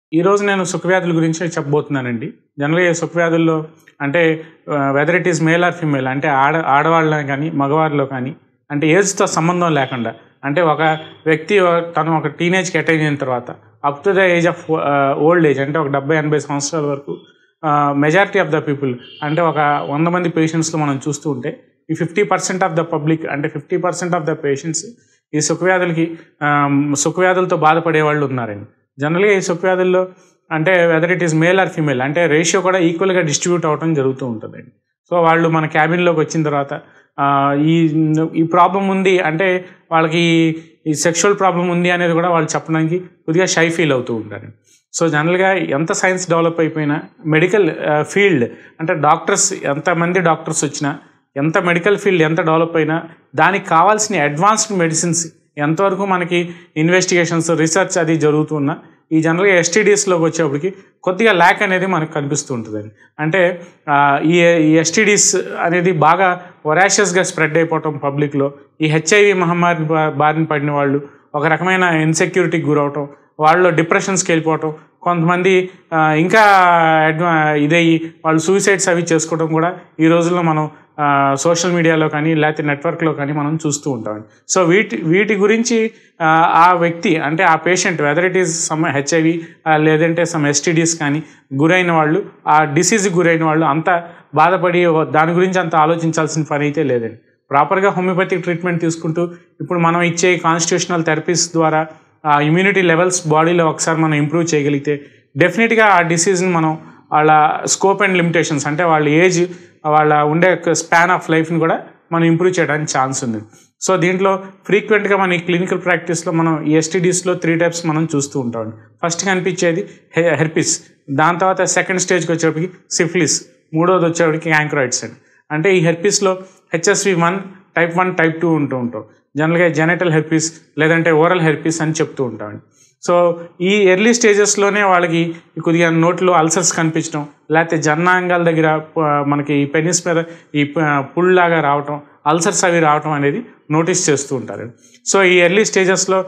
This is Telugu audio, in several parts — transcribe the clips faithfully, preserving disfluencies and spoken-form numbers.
ఈరోజు నేను సుఖవ్యాధుల గురించి చెప్పబోతున్నానండి. జనరల్‌గా ఈ సుఖవ్యాధుల్లో అంటే whether it is male or female అంటే ఆడ ఆడవాళ్ళలో కానీ మగవారిలో కానీ అంటే ఏజ్‌తో సంబంధం లేకుండా అంటే ఒక వ్యక్తి తను ఒక టీనేజ్‌కి అటైన్ అయిన తర్వాత up to the age of old age అంటే ఒక డెబ్బై ఎనభై సంవత్సరాల వరకు మెజారిటీ ఆఫ్ ద పీపుల్ అంటే ఒక వంద మంది పేషెంట్స్లో మనం చూస్తూ ఉంటే ఈ fifty percent of the public అంటే fifty percent of the patients ఈ సుఖవ్యాధులకి సుఖవ్యాధులతో బాధపడే వాళ్ళు ఉన్నారండి. జనరల్గా ఈ సుఖవ్యాధుల్లో అంటే whether it is male or female అంటే రేషియో కూడా ఈక్వల్గా డిస్ట్రిబ్యూట్ అవ్వడం జరుగుతూ ఉంటుందండి. సో వాళ్ళు మన క్యాబిన్లోకి వచ్చిన తర్వాత ఈ ఈ ప్రాబ్లం ఉంది అంటే వాళ్ళకి ఈ సెక్షువల్ ప్రాబ్లం ఉంది అనేది కూడా వాళ్ళు చెప్పడానికి కొద్దిగా షై ఫీల్ అవుతూ ఉంటారు. సో జనరల్గా ఎంత సైన్స్ డెవలప్ అయిపోయినా మెడికల్ ఫీల్డ్ అంటే డాక్టర్స్ ఎంతమంది డాక్టర్స్ వచ్చినా ఎంత మెడికల్ ఫీల్డ్ ఎంత డెవలప్ అయినా దానికి కావాల్సిన అడ్వాన్స్డ్ మెడిసిన్స్ ఎంతవరకు మనకి ఇన్వెస్టిగేషన్స్ రీసెర్చ్ అది జరుగుతున్నా ఈ జనరల్గా ఎస్టీడీస్లోకి వచ్చేప్పటికి కొద్దిగా ల్యాక్ అనేది మనకు కనిపిస్తూ ఉంటుందండి. అంటే ఈ ఈ ఎస్టీడీస్ అనేది బాగా వొరాషియస్గా స్ప్రెడ్ అయిపోవటం పబ్లిక్లో, ఈ హెచ్ఐవి మహమ్మారి బారిన పడిన వాళ్ళు ఒక రకమైన ఇన్సెక్యూరిటీకి గురవటం, వాళ్ళు డిప్రెషన్స్కి వెళ్ళిపోవటం, కొంతమంది ఇంకా అడ్వా ఇదయ్యి వాళ్ళు సూసైడ్స్ అవి చేసుకోవడం కూడా ఈ రోజుల్లో మనం సోషల్ మీడియాలో కానీ లేకపోతే నెట్వర్క్లో కానీ మనం చూస్తూ ఉంటామండి. సో వీటి వీటి గురించి ఆ వ్యక్తి అంటే ఆ patient whether it is some HIV లేదంటే సమ్ ఎస్టీడీస్ కానీ గురైన వాళ్ళు ఆ డిసీజ్కి గురైన వాళ్ళు అంత బాధపడి దాని గురించి అంత ఆలోచించాల్సిన పని అయితే లేదండి. ప్రాపర్గా హోమియోపతిక్ ట్రీట్మెంట్ తీసుకుంటూ ఇప్పుడు మనం ఇచ్చే కాన్స్టిట్యూషనల్ థెరపీస్ ద్వారా ఆ ఇమ్యూనిటీ లెవెల్స్ బాడీలో ఒకసారి మనం ఇంప్రూవ్ చేయగలిగితే డెఫినెట్గా ఆ డిసీజ్ని మనం వాళ్ళ స్కోప్ అండ్ లిమిటేషన్స్ అంటే వాళ్ళ ఏజ్ వాళ్ళ ఉండే స్పాన్ ఆఫ్ లైఫ్ని కూడా మనం ఇంప్రూవ్ చేయడానికి ఛాన్స్ ఉంది. సో దీంట్లో ఫ్రీక్వెంట్గా మన క్లినికల్ ప్రాక్టీస్లో మనం ఈ ఎస్టీడీస్లో త్రీ టైప్స్ మనం చూస్తూ ఉంటాం. ఫస్ట్ కనిపించేది హెర్పిస్, దాని తర్వాత సెకండ్ స్టేజ్కి వచ్చేప్పటికి సిఫిలిస్, మూడోది వచ్చేప్పటికి యాంక్రాయిడ్స్ అండి. అంటే ఈ హెర్పిస్లో HSV one type one type two ఉంటూ ఉంటాం. జనరల్గా జెనటల్ హెర్పిస్ లేదంటే ఓరల్ హెర్పిస్ అని చెప్తూ ఉంటామండి. సో ఈ ఎర్లీ స్టేజెస్లోనే వాళ్ళకి కొద్దిగా నోట్లో అల్సర్స్ కనిపించడం లేకపోతే జన్నాంగాల దగ్గర మనకి పెనిస్ మీద ఈ పుల్లాగా రావటం, అల్సర్స్ అవి రావటం అనేది నోటీస్ చేస్తూ ఉంటారు. సో ఈ ఎర్లీ స్టేజెస్లో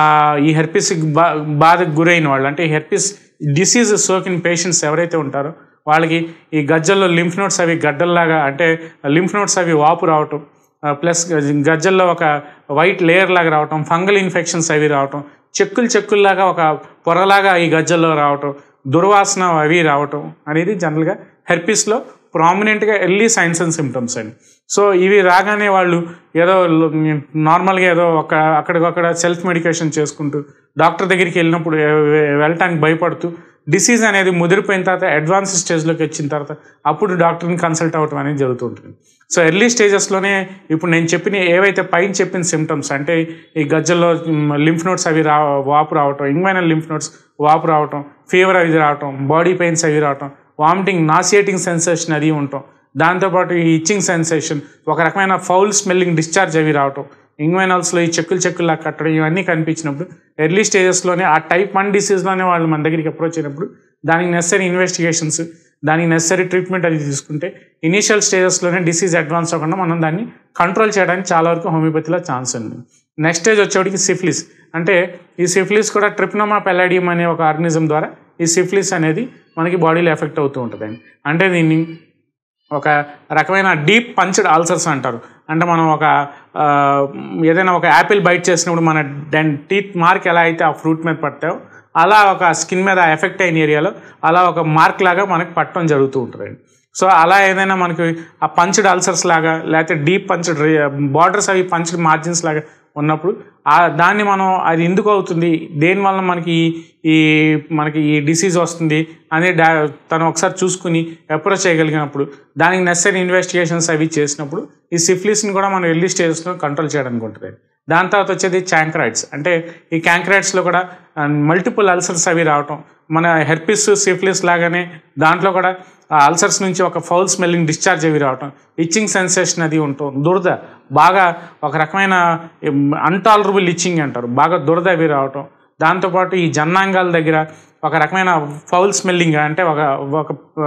ఈ హెర్పిస్కి బా బాధకు గురైన వాళ్ళు అంటే ఈ హెర్పిస్ డిసీజ్ సోకిన పేషెంట్స్ ఎవరైతే ఉంటారో వాళ్ళకి ఈ గజ్జల్లో లింఫ్ నోట్స్ అవి గడ్డల్లాగా అంటే లింఫ్ నోట్స్ అవి వాపు రావటం, ప్లస్ గజ్జల్లో ఒక వైట్ లేయర్ లాగా రావటం, ఫంగల్ ఇన్ఫెక్షన్స్ అవి రావటం, చెక్కులు చెక్కుల్లాగా ఒక పొరలాగా ఈ గజ్జల్లో రావటం, దుర్వాసన అవి రావటం అనేది జనరల్గా హెర్పిస్లో ప్రామినెంట్గా ఎర్లీ సైన్స్ అండ్ సిమ్టమ్స్ అండి. సో ఇవి రాగానే వాళ్ళు ఏదో నార్మల్గా ఏదో ఒక అక్కడికక్కడ సెల్ఫ్ మెడికేషన్ చేసుకుంటూ డాక్టర్ దగ్గరికి వెళ్ళినప్పుడు వెళ్ళటానికి భయపడుతూ డిసీజ్ అనేది ముదిరిపోయిన తర్వాత అడ్వాన్స్ స్టేజ్లోకి వచ్చిన తర్వాత అప్పుడు డాక్టర్ని కన్సల్ట్ అవ్వటం అనేది జరుగుతూ ఉంటుంది. సో ఎర్లీ స్టేజెస్లోనే ఇప్పుడు నేను చెప్పిన ఏవైతే పైన చెప్పిన సిమ్టమ్స్ అంటే ఈ గజ్జల్లో లింఫ్ నోట్స్ అవి రా వాపు రావటం, ఇంగ్వైనల్ లింఫ్ నోట్స్ వాపు రావటం, ఫీవర్ అవి రావటం, బాడీ పెయిన్స్ అవి రావటం, వామిటింగ్ నాసియేటింగ్ సెన్సేషన్ అది ఉండటం, దాంతోపాటు ఈ ఇచ్చింగ్ సెన్సేషన్, ఒక రకమైన ఫౌల్ స్మెల్లింగ్ డిశ్చార్జ్ అవి రావటం, ఇంగ్వైనల్స్లో ఈ చెక్కులు చెక్కుల్లా కట్టడం ఇవన్నీ కనిపించినప్పుడు ఎర్లీ స్టేజెస్లోనే ఆ టైప్ వన్ డిసీజ్లోనే వాళ్ళు మన దగ్గరికి అప్రోచ్ అయినప్పుడు దానికి నెసరీ ఇన్వెస్టిగేషన్స్ దానికి నెసరీ ట్రీట్మెంట్ అది తీసుకుంటే ఇనీషియల్ స్టేజెస్లోనే డిసీజ్ అడ్వాన్స్ అవ్వకుండా మనం దాన్ని కంట్రోల్ చేయడానికి చాలా వరకు హోమియోపతిలో ఛాన్స్ ఉంది. నెక్స్ట్ స్టేజ్ వచ్చేటికి సిఫిలిస్ అంటే ఈ సిఫిలిస్ కూడా ట్రిప్నోమా పెలాడియం అనే ఒక ఆర్గనిజం ద్వారా ఈ సిఫిలిస్ అనేది మనకి బాడీలో ఎఫెక్ట్ అవుతూ ఉంటుందండి. అంటే దీన్ని ఒక రకమైన డీప్ పంచ్డ్ అల్సర్స్ అంటారు. అంటే మనం ఒక ఏదైనా ఒక యాపిల్ బైట్ చేసినప్పుడు మన డెన్ టీత్ మార్క్ ఎలా అయితే ఆ ఫ్రూట్ మీద పడతాయో అలా ఒక స్కిన్ మీద ఎఫెక్ట్ అయిన ఏరియాలో అలా ఒక మార్క్ లాగా మనకి పట్టడం జరుగుతూ ఉంటుందండి. సో అలా ఏదైనా మనకి ఆ పంచ్డ్ అల్సర్స్ లాగా లేకపోతే డీప్ పంచ్డ్ బార్డర్స్ అవి పంచ్డ్ మార్జిన్స్ లాగా ఉన్నప్పుడు ఆ దాన్ని మనం అది ఎందుకు అవుతుంది, దేనివల్ల మనకి ఈ మనకి ఈ డిసీజ్ వస్తుంది అని డా తను ఒకసారి చూసుకుని అప్రోచ్ చేయగలిగినప్పుడు దానికి నెసరీ ఇన్వెస్టిగేషన్స్ అవి చేసినప్పుడు ఈ సిఫిలిస్ని కూడా మనం ఎర్లీ స్టేజెస్లో కంట్రోల్ చేయడానికి ఉంటుంది. దాని తర్వాత వచ్చేది క్యాంక్రాయిడ్స్ అంటే ఈ క్యాంక్రాయిడ్స్లో కూడా మల్టిపుల్ అల్సర్స్ అవి రావటం, మన హెర్పిస్ సిఫిలిస్ లాగానే దాంట్లో కూడా ఆ అల్సర్స్ నుంచి ఒక ఫౌల్ స్మెల్లింగ్ డిశ్చార్జ్ అవి రావటం, ఇచ్చింగ్ సెన్సేషన్ అది ఉండటం, దురద బాగా ఒక రకమైన అన్టాలరబుల్ ఇచ్చింగ్ అంటారు, బాగా దురద అవి రావటం, దాంతోపాటు ఈ జన్నాంగాల దగ్గర ఒక రకమైన ఫౌల్ స్మెల్లింగ్ అంటే ఒక ఒక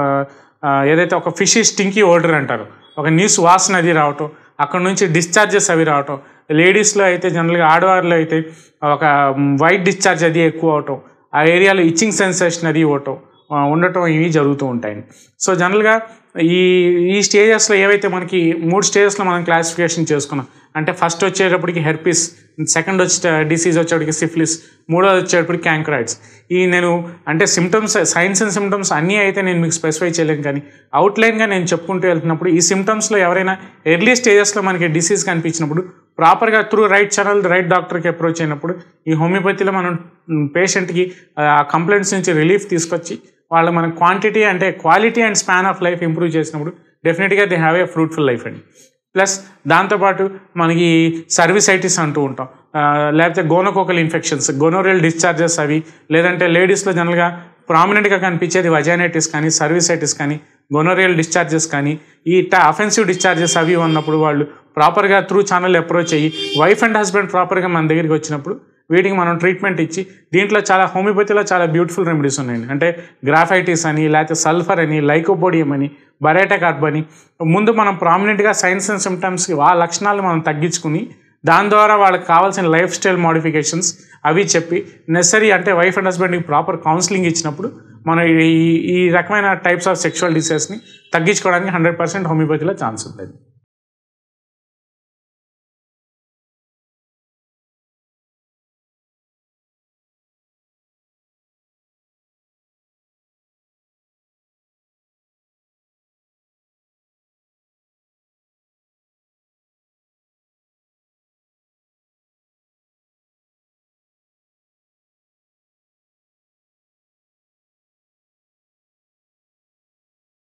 ఏదైతే ఒక ఫిషీ స్టింకీ ఓడర్ అంటారు, ఒక నీసు వాసన అది రావటం, అక్కడ నుంచి డిశ్చార్జెస్ అవి రావటం, లేడీస్లో అయితే జనరల్గా ఆడవారిలో అయితే ఒక వైట్ డిశ్చార్జ్ అది ఎక్కువ అవటం, ఆ ఏరియాలో ఇచ్చింగ్ సెన్సేషన్ అది ఇవ్వటం ఉండటం ఇవి జరుగుతూ ఉంటాయండి. సో జనరల్గా ఈ ఈ స్టేజెస్లో ఏవైతే మనకి మూడు స్టేజెస్లో మనం క్లాసిఫికేషన్ చేసుకున్నాం అంటే ఫస్ట్ వచ్చేటప్పటికి హెర్పిస్, సెకండ్ వచ్చే డిసీజ్ వచ్చేటప్పటికి సిఫిలిస్, మూడోది వచ్చేటప్పటికి క్యాంక్రాయిడ్స్. ఈ నేను అంటే సిమ్టమ్స్ సైన్స్ అండ్ సిమ్టమ్స్ అన్నీ అయితే నేను మీకు స్పెసిఫై చేయలేను, కానీ అవుట్లైన్గా నేను చెప్పుకుంటూ వెళ్తున్నప్పుడు ఈ సిమ్టమ్స్లో ఎవరైనా ఎర్లీ స్టేజెస్లో మనకి డిసీజ్ కనిపించినప్పుడు ప్రాపర్గా త్రూ రైట్ ఛానల్ రైట్ డాక్టర్కి అప్రోచ్ అయినప్పుడు ఈ హోమియోపతిలో మనం పేషెంట్కి ఆ కంప్లైంట్స్ నుంచి రిలీఫ్ తీసుకొచ్చి వాళ్ళు మన క్వాంటిటీ అంటే quality and span of life improve చేసినప్పుడు డెఫినెట్గా they have a fruitful life అండి. ప్లస్ దాంతోపాటు మనకి సర్వీసైటిస్ అంటూ ఉంటాం, లేకపోతే గోనోకోకల్ ఇన్ఫెక్షన్స్, గోనోరియల్ డిశ్చార్జెస్ అవి, లేదంటే లేడీస్లో జనరల్గా ప్రామినెంట్గా కనిపించేది వజైనైటిస్ కానీ సర్వీసైటిస్ కానీ గోనోరియల్ డిశ్చార్జెస్ కానీ ఈ టా అఫెన్సివ్ డిశ్చార్జెస్ అవి ఉన్నప్పుడు వాళ్ళు ప్రాపర్గా త్రూ ఛానల్ అప్రోచ్ అయ్యి వైఫ్ అండ్ హస్బెండ్ ప్రాపర్గా మన దగ్గరికి వచ్చినప్పుడు వీటికి మనం ట్రీట్మెంట్ ఇచ్చి దీంట్లో చాలా హోమియోపతిలో చాలా బ్యూటిఫుల్ రెమెడీస్ ఉన్నాయండి. అంటే గ్రాఫైటిస్ అని, లేకపోతే సల్ఫర్ అని, లైకోపోడియం అని, బరేటా కార్బ్ అని ముందు మనం ప్రామినెంట్గా సైన్స్ అండ్ సిమ్టమ్స్కి ఆ లక్షణాలు మనం తగ్గించుకుని దాని ద్వారా వాళ్ళకి కావాల్సిన లైఫ్ స్టైల్ మోడిఫికేషన్స్ అవి చెప్పి నెసరీ అంటే వైఫ్ అండ్ హస్బెండ్కి ప్రాపర్ కౌన్సిలింగ్ ఇచ్చినప్పుడు మనం ఈ ఈ రకమైన టైప్స్ ఆఫ్ సెక్షువల్ డిసీజెస్ని తగ్గించుకోవడానికి హండ్రెడ్ పర్సెంట్ హోమియోపతిలో ఛాన్స్ ఉంటుంది.